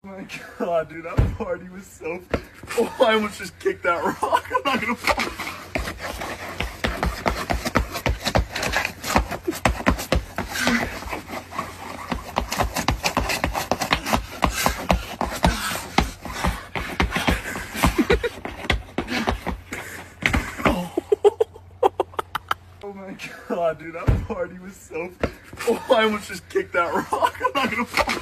Oh my god, dude, that party was so... Oh, I almost just kicked that rock. I'm not gonna fall. Oh my god, dude, that party was so... Oh, I almost just kicked that rock. I'm not gonna fall.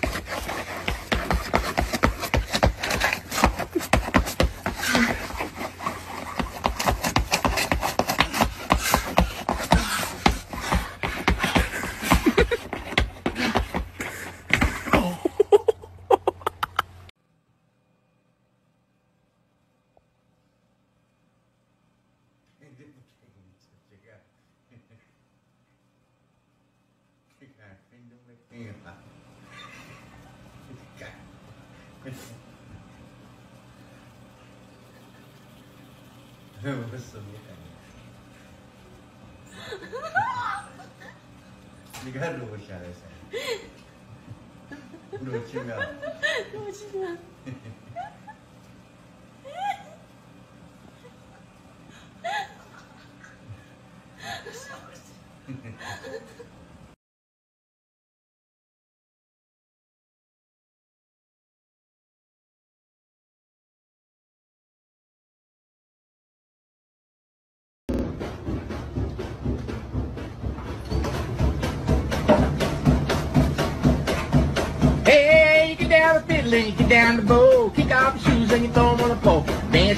네가 로봇이 알아서 로봇이가 Hey, you get down the fiddle and you get down the bow. Kick off your shoes and you throw them on the pole. Dance.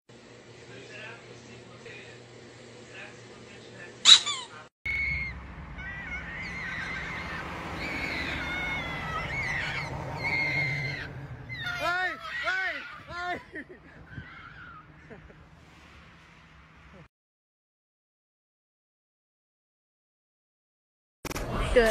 Good.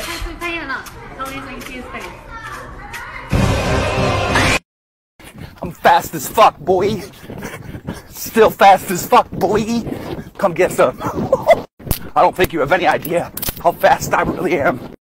I'm fast as fuck, boy. Still fast as fuck, boy. Come get some. I don't think you have any idea how fast I really am.